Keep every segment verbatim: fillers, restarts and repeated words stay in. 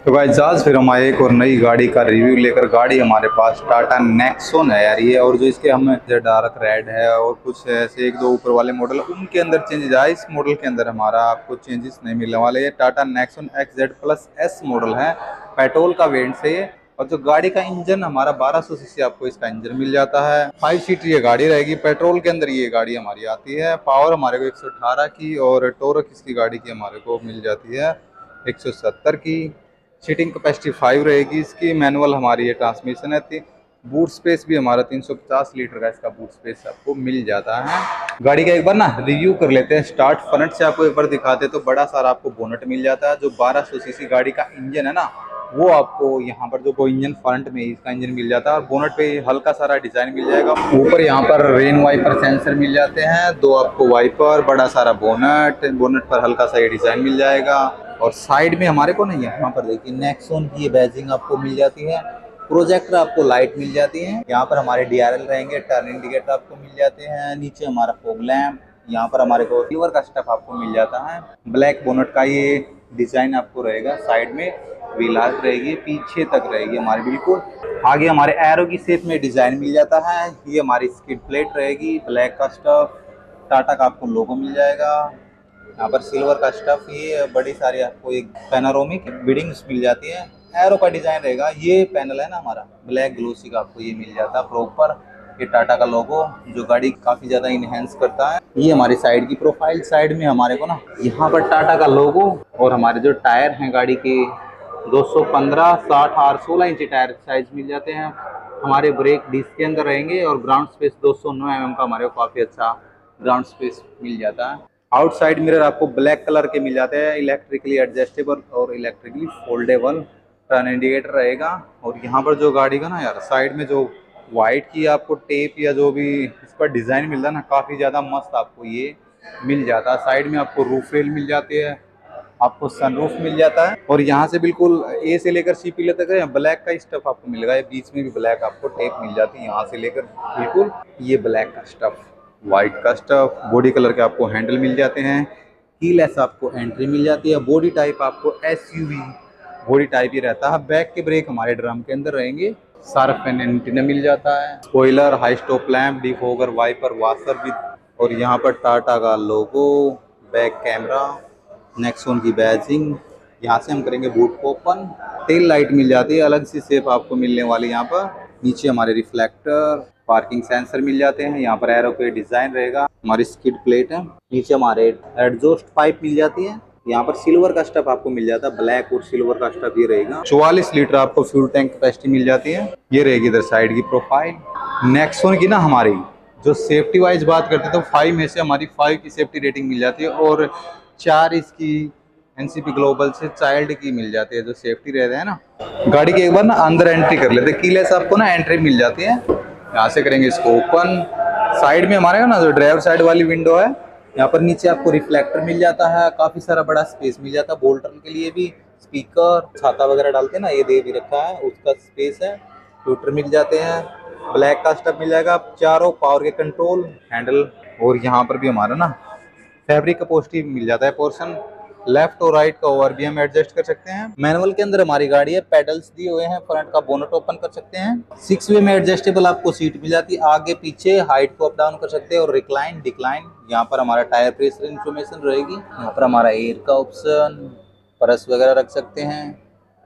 तो गाइस आज फिर हम आए एक और नई गाड़ी का रिव्यू लेकर। गाड़ी हमारे पास टाटा नेक्सॉन है यार ये, और जो इसके हम डार्क रेड है और कुछ ऐसे एक दो ऊपर वाले मॉडल उनके अंदर चेंजेस आए। इस मॉडल के अंदर हमारा आपको चेंजेस नहीं मिलने वाले। ये Tata Nexon X Z plus S model है, पेट्रोल का वेरिएंट से ये। और जो गाड़ी का इंजन हमारा बारह सौ सीसी आपको इसका इंजन मिल जाता है। फाइव सीटर ये गाड़ी रहेगी, पेट्रोल के अंदर ये गाड़ी हमारी आती है। पावर हमारे को एक सौ अठारह की और टोरक इसकी गाड़ी की हमारे को मिल जाती है एक सौ सत्तर की। सीटिंग कैपेसिटी फाइव रहेगी इसकी। मैनुअल हमारी ये ट्रांसमिशन है थी। बूट स्पेस भी हमारा तीन सौ पचास लीटर का इसका बूट स्पेस आपको मिल जाता है। गाड़ी का एक बार ना रिव्यू कर लेते हैं। स्टार्ट फ्रंट से आपको एक बार दिखाते तो बड़ा सारा आपको बोनट मिल जाता है। जो बारह सौ सीसी गाड़ी का इंजन है ना, वो आपको यहाँ पर जो इंजन फ्रंट में इसका इंजन मिल जाता है। और बोनट पे हल्का सारा डिजाइन मिल जाएगा। ऊपर यहाँ पर रेन वाइपर सेंसर मिल जाते हैं, दो आपको वाइपर, बड़ा सारा बोनट, बोनट पर हल्का सा ये डिजाइन मिल जाएगा। और साइड में हमारे को नहीं है, यहाँ पर देखिए नेक्सॉन की ये बैजिंग आपको मिल जाती है। प्रोजेक्टर आपको लाइट मिल जाती है। यहाँ पर हमारे डी आर एल रहेंगे, टर्न इंडिकेटर आपको मिल जाते हैं। नीचे हमारा फॉग लैम्प, यहाँ पर हमारे को सिल्वर का स्टफ आपको मिल जाता है। ब्लैक बोनट का ये डिजाइन आपको रहेगा। साइड में व्हील आर्च रहेगी, पीछे तक रहेगी हमारी बिल्कुल। आगे हमारे एरो की शेप में डिजाइन मिल जाता है। ये हमारी स्किड प्लेट रहेगी, ब्लैक का स्टफ, टाटा का आपको लोगो मिल जाएगा। यहाँ पर सिल्वर का स्टफ, ये बड़ी सारी आपको एक पैनारोमिक बिडिंग्स मिल जाती है। एरो का डिजाइन रहेगा। ये पैनल है ना हमारा ब्लैक ग्लोसी का आपको ये मिल जाता है प्रॉपर। ये टाटा का लोगो जो गाड़ी काफी ज्यादा इनहेंस करता है। ये हमारी साइड की प्रोफाइल, साइड में हमारे को ना यहाँ पर टाटा का लोगो और हमारे जो टायर हैं गाड़ी के दो सौ पंद्रह, साठ और सोलह इंच टायर साइज मिल जाते हैं। हमारे ब्रेक डिस्क के अंदर रहेंगे और ग्राउंड स्पेस दो सौ नौ एम एम का हमारे को काफी अच्छा ग्राउंड स्पेस मिल जाता है। आउटसाइड मिरर आपको ब्लैक कलर के मिल जाते हैं, इलेक्ट्रिकली एडजस्टेबल और इलेक्ट्रिकली फोल्डेबल। टर्न इंडिकेटर रहेगा। और यहाँ पर जो गाड़ी का ना यार साइड में जो वाइट की आपको टेप या जो भी इस पर डिजाइन मिल रहा है ना, काफी ज्यादा मस्त आपको ये मिल जाता है। साइड में आपको रूफ रेल मिल जाती है, आपको सनरूफ मिल जाता है। और यहाँ से बिल्कुल ए से लेकर सी पी तक है ब्लैक का स्टफ आपको मिलेगा। बीच में भी ब्लैक आपको टेप मिल जाती है, यहाँ से लेकर बिल्कुल ये ब्लैक का स्टफ, व्हाइट का स्टफ। बॉडी कलर के आपको हैंडल मिल जाते हैं। कीलेस आपको एंट्री मिल जाती है। बॉडी टाइप आपको S U V body type ही रहता है। बैक के ब्रेक हमारे ड्रम के अंदर रहेंगे। सार्फ एंटीना मिल जाता है। Spoiler, high stop lamp, defogger, wiper, washer भी। और यहाँ पर टाटा का लोगो, बैक कैमरा, नेक्सॉन की बैजिंग। यहाँ से हम करेंगे बूट को ओपन। टेल लाइट मिल जाती है, अलग सी शेप आपको मिलने वाली। यहाँ पर नीचे हमारे रिफ्लेक्टर, पार्किंग सेंसर मिल जाते हैं। यहाँ पर एरो पे डिजाइन रहेगा। हमारी स्किड प्लेट है। नीचे हमारे एडजॉस्ट पाइप मिल जाती है। यहाँ पर सिल्वर का स्टफ आपको मिल जाता है। ब्लैक और सिल्वर का स्टफ ये रहेगा। चौवालीस लीटर आपको फ्यूल टैंक कैपेसिटी मिल जाती है। ये रहेगी इधर साइड की प्रोफाइल। नेक्सॉन की ना हमारी जो सेफ्टी वाइज बात करते हैं तो फाइव में से हमारी फाइव की सेफ्टी रेटिंग मिल जाती है। और चार इसकी एनसीपी ग्लोबल से चाइल्ड की मिल जाती है जो सेफ्टी रहते हैं ना। गाड़ी के एक बार ना अंदर एंट्री कर लेते हैं। कीलेस आपको ना एंट्री मिल जाती है। यहाँ से करेंगे इसको ओपन। साइड में हमारे ना जो ड्राइवर साइड वाली विंडो है, यहाँ पर नीचे आपको रिफ्लेक्टर मिल जाता है। काफी सारा बड़ा स्पेस मिल जाता है बोल्टन के लिए भी। स्पीकर, छाता वगैरह डालते हैं ना, ये दे भी रखा है, उसका स्पेस है। ट्यूटर मिल जाते हैं। ब्लैक का स्टफ मिल जाएगा। चारों पावर के कंट्रोल हैंडल। और यहाँ पर भी हमारा ना फैब्रिक का पोस्टी मिल जाता है पोर्शन। लेफ्ट और राइट का ओवर भी हम एडजस्ट कर सकते हैं। मैनुअल के अंदर हमारी गाड़ी है, पेडल्स दिए हुए हैं। फ्रंट का बोनट ओपन कर सकते हैं। सिक्स वे में एडजस्टेबल आपको सीट मिल जाती है। आगे पीछे हाइट को अप डाउन कर सकते हैं। और रिक्लाइन, डिक्लाइन। यहाँ पर हमारा टायर प्रेशर इंफॉर्मेशन रहेगी। यहाँ पर हमारा एयर का ऑप्शन, पर्स वगैरह रख सकते हैं।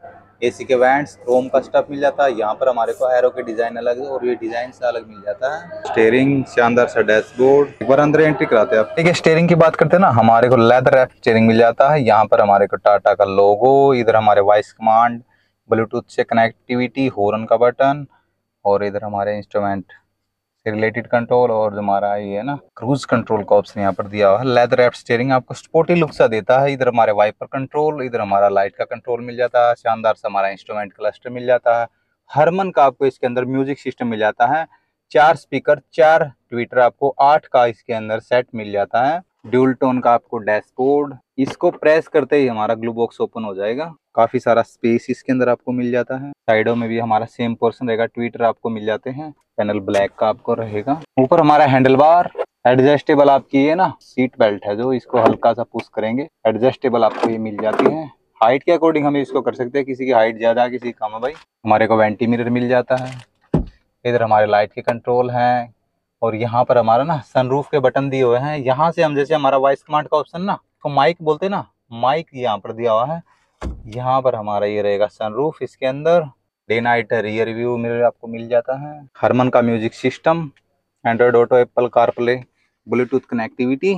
एसी के वेंट्स, क्रोम का स्टफ मिल जाता है। यहाँ पर हमारे को एरो के डिजाइन अलग है और ये डिजाइन से अलग मिल जाता है। स्टीयरिंग, शानदार सा डैशबोर्ड। एक बार अंदर एंट्री कराते हैं आप। ठीक है, स्टीयरिंग की बात करते हैं ना, हमारे को लेदर रैप स्टीयरिंग मिल जाता है। यहाँ पर हमारे को टाटा का लोगो, इधर हमारे वॉइस कमांड, ब्लूटूथ से कनेक्टिविटी, हॉर्न का बटन, और इधर हमारे इंस्ट्रूमेंट से रिलेटेड कंट्रोल, और जो हमारा ये है ना क्रूज कंट्रोल का ऑप्शन यहाँ पर दिया हुआ है। लेदर रैप्ड स्टीयरिंग आपको स्पोर्टी लुक सा देता है। इधर हमारे वाइपर कंट्रोल, इधर हमारा लाइट का कंट्रोल मिल जाता है। शानदार सा हमारा इंस्ट्रूमेंट क्लस्टर मिल जाता है। हरमन का आपको इसके अंदर म्यूजिक सिस्टम मिल जाता है। चार स्पीकर, चार ट्विटर आपको आठ का इसके अंदर सेट मिल जाता है। ड्यूल टोन का आपको डैशबोर्ड। इसको प्रेस करते ही हमारा ग्लू बॉक्स ओपन हो जाएगा। काफी सारा स्पेस इसके अंदर आपको मिल जाता है। साइडों में भी हमारा सेम पोर्शन रहेगा। ट्विटर आपको मिल जाते हैं। पैनल ब्लैक का आपको रहेगा। ऊपर हमारा हैंडल बार एडजस्टेबल आपकी है ना, सीट बेल्ट है जो इसको हल्का सा पुश करेंगे एडजस्टेबल आपको ये मिल जाती है। हाइट के अकॉर्डिंग हम इसको कर सकते हैं, किसी की हाइट ज़्यादा किसी की कम है भाई। हमारे को वेंटी मिरर मिल जाता है, इधर हमारे लाइट के कंट्रोल हैं, और यहाँ पर हमारा ना सनरूफ के बटन दिए हुए हैं। यहाँ से हम जैसे हमारा वॉइस कमांड का ऑप्शन ना, तो माइक बोलते हैं ना, माइक यहाँ पर दिया हुआ है। यहाँ पर हमारा ये रहेगा सनरूफ, इसके अंदर day night rear view mirror आपको मिल जाता है। हरमन का music system, Android Auto, Apple CarPlay, Bluetooth connectivity,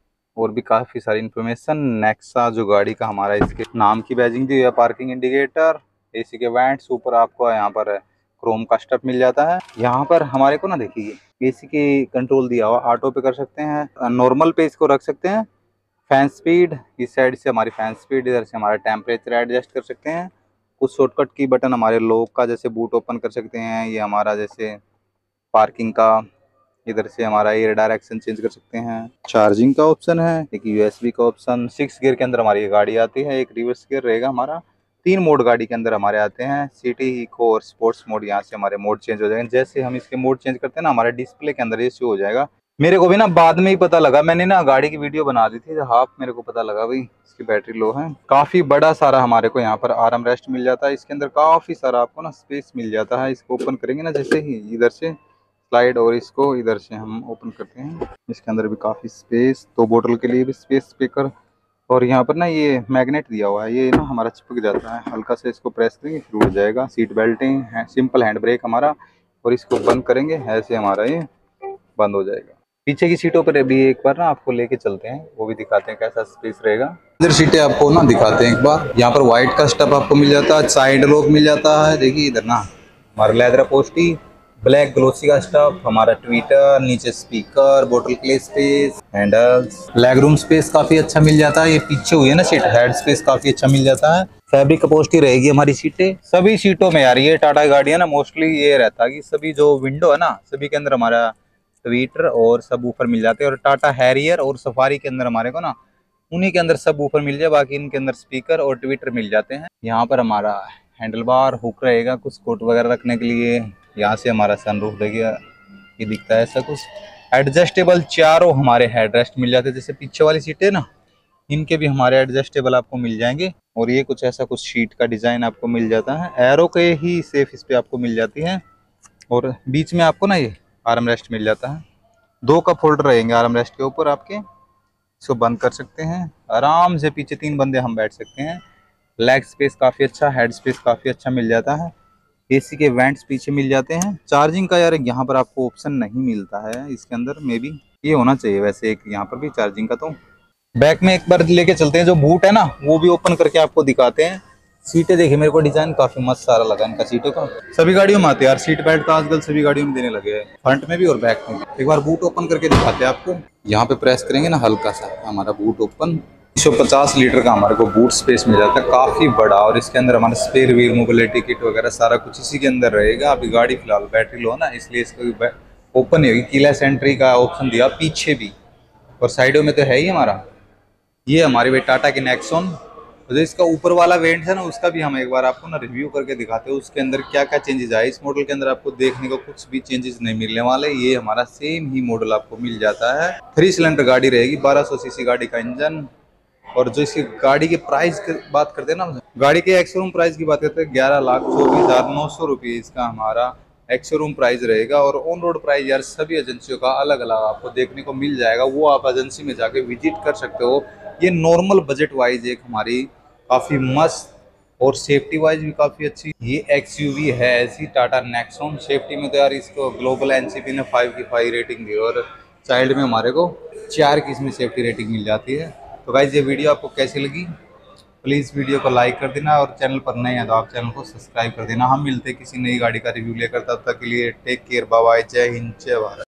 और भी काफ़ी सारी इन्फॉर्मेशन। नेक्सा जो गाड़ी का हमारा, इसके नाम की बैजिंग दी है, पार्किंग इंडिकेटर, एसी के वेंट्स, ऊपर आपको यहाँ पर क्रोम का स्टफ मिल जाता है। यहाँ पर हमारे को ना देखिए एसी की कंट्रोल दिया हुआ, ऑटो पे कर सकते हैं, नॉर्मल पे इसको रख सकते हैं। फैन स्पीड, इस साइड से हमारी फैन स्पीड, इधर से हमारा टेम्परेचर एडजस्ट कर सकते हैं। कुछ शॉर्टकट की बटन हमारे लॉक का, जैसे बूट ओपन कर सकते हैं, ये हमारा जैसे पार्किंग का, इधर से हमारा एयर डायरेक्शन चेंज कर सकते हैं। चार्जिंग का ऑप्शन है, एक यूएसबी का ऑप्शन। सिक्स गियर के अंदर हमारी ये गाड़ी आती है, एक रिवर्स गियर रहेगा हमारा। तीन मोड गाड़ी के अंदर हमारे आते हैं, सिटी, इको और स्पोर्ट्स मोड। यहाँ से हमारे मोड चेंज हो जाएंगे। जैसे हम इसके मोड चेंज करते हैं ना, हमारे डिस्प्ले के अंदर ये शो हो जाएगा। मेरे को भी ना बाद में ही पता लगा, मैंने ना गाड़ी की वीडियो बना दी थी, तो हाफ मेरे को पता लगा भाई इसकी बैटरी लो है। काफी बड़ा सारा हमारे को यहाँ पर आर्म रेस्ट मिल जाता है, इसके अंदर काफी सारा आपको ना स्पेस मिल जाता है। इसको ओपन करेंगे ना, जैसे ही इधर से स्लाइड, और इसको इधर से हम ओपन करते हैं, इसके अंदर भी काफी स्पेस, तो बोतल के लिए भी स्पेस, स्पीकर, और यहाँ पर ना ये मैग्नेट दिया हुआ है, ये ना हमारा चिपक जाता है। हल्का से इसको प्रेस करेंगे फिर उड़ जाएगा। सीट बेल्टिंग है, सिंपल हैंड ब्रेक हमारा, और इसको बंद करेंगे ऐसे हमारा ये बंद हो जाएगा। पीछे की सीटों पर भी एक बार ना आपको लेके चलते हैं, वो भी दिखाते हैं कैसा स्पेस रहेगा। इधर सीटें आपको ना दिखाते हैं एक बार। यहाँ पर व्हाइट का स्टफ आपको मिल जाता है, साइड लॉक मिल जाता है। देखिए इधर ना हमारा लेदर पोस्टी, ब्लैक ग्लोसी का स्टफ, हमारा ट्विटर, नीचे स्पीकर, बोतल के लिए space, handles, leg room space काफी अच्छा मिल जाता है। ये पीछे हुई है ना सीट, हेड स्पेस काफी अच्छा मिल जाता है। फैब्रिक अपहोल्स्ट्री रहेगी हमारी सीटें, सभी सीटों में यार। ये टाटा गाड़ी है ना, मोस्टली ये रहता है कि सभी जो विंडो है ना, सभी के अंदर हमारा ट्विटर और सब ऊपर मिल जाते हैं। और टाटा हैरियर और सफारी के अंदर हमारे को ना उन्हीं के अंदर सब ऊपर मिल जाए, बाकी इनके अंदर स्पीकर और ट्विटर मिल जाते हैं। यहाँ पर हमारा हैंडल बार हुक रहेगा कुछ कोट वगैरह रखने के लिए। यहाँ से हमारा सनरूफ देखिए ये दिखता है ऐसा कुछ। एडजस्टेबल चारों हमारे हेडरेस्ट मिल जाते हैं, जैसे पीछे वाली सीटें ना, इनके भी हमारे एडजस्टेबल आपको मिल जाएंगे। और ये कुछ ऐसा कुछ शीट का डिजाइन आपको मिल जाता है, एरो के ही सेफ इस पे आपको मिल जाती है। और बीच में आपको ना ये आर्म रेस्ट मिल जाता है, दो कप होल्डर रहेंगे आर्म रेस्ट के ऊपर आपके। इसको बंद कर सकते हैं आराम से, पीछे तीन बंदे हम बैठ सकते हैं। लेग स्पेस काफ़ी अच्छा, हेड स्पेस काफ़ी अच्छा मिल जाता है। एसी के वेंट्स पीछे मिल जाते हैं। चार्जिंग का यार यहाँ पर आपको ऑप्शन नहीं मिलता है इसके अंदर, मे बी ये होना चाहिए वैसे एक यहाँ पर भी चार्जिंग का। तो बैक में एक बार लेके चलते हैं, जो बूट है ना वो भी ओपन करके आपको दिखाते हैं। सीटें देखिए, मेरे को डिजाइन काफी मस्त सारा लगा इनका सीटों का। सभी गाड़ियों में आते हैं यार सीट बेल्ट, तो आजकल सभी गाड़ियों में देने लगे हैं, फ्रंट में भी और बैक में भी। एक बार बूट ओपन करके दिखाते हैं आपको। यहाँ पे प्रेस करेंगे ना हल्का सा, हमारा बूट ओपन। एक सौ पचास लीटर का हमारे को बूट स्पेस मिल जाता है, काफी बड़ा। और इसके अंदर हमारा स्पेयर व्हील, मोबिलिटी किट वगैरह सारा कुछ इसी के अंदर रहेगा। अभी गाड़ी फिलहाल बैटरी लो ना, इसलिए इसको ओपन नहीं होगी। कीलेस एंट्री का ऑप्शन दिया पीछे भी, और साइडों में तो है ही हमारा। ये हमारी भाई टाटा की नेक्सॉन, जो इसका ऊपर वाला वेंट है ना, उसका भी हम एक बार आपको ना रिव्यू करके दिखाते हैं, उसके अंदर क्या क्या चेंजेस आए। इस मॉडल के अंदर आपको देखने को कुछ भी चेंजेस नहीं मिलने वाले, ये हमारा सेम ही मॉडल आपको मिल जाता है। थ्री सिलेंडर गाड़ी रहेगी, बारह सौ सीसी गाड़ी का इंजन। और जो इसकी गाड़ी की प्राइस की बात करते हैं ना, गाड़ी के एक्स-शोरूम प्राइस की बात करते हैं, ग्यारह लाख चौबीस हजार नौ सौ रुपये इसका हमारा एक्स-शोरूम प्राइस रहेगा। और ऑन रोड प्राइस यार सभी एजेंसियों का अलग अलग आपको देखने को मिल जाएगा, वो आप एजेंसी में जाके विजिट कर सकते हो। ये नॉर्मल बजट वाइज एक हमारी काफ़ी मस्त, और सेफ्टी वाइज भी काफ़ी अच्छी ये एक्सयूवी है ऐसी टाटा नेक्सॉन। सेफ्टी में तो यार इसको ग्लोबल एनसीपी ने फाइव की फाइव रेटिंग दी, और चाइल्ड में हमारे को चार की इसमें सेफ्टी रेटिंग मिल जाती है। तो गाइस ये वीडियो आपको कैसी लगी, प्लीज़ वीडियो को लाइक कर देना, और चैनल पर नए हैं तो आप चैनल को सब्सक्राइब कर देना। हम मिलते हैं किसी नई गाड़ी का रिव्यू लेकर, तब तक के लिए टेक केयर, बाय बाय, जय हिंद, जय भारत।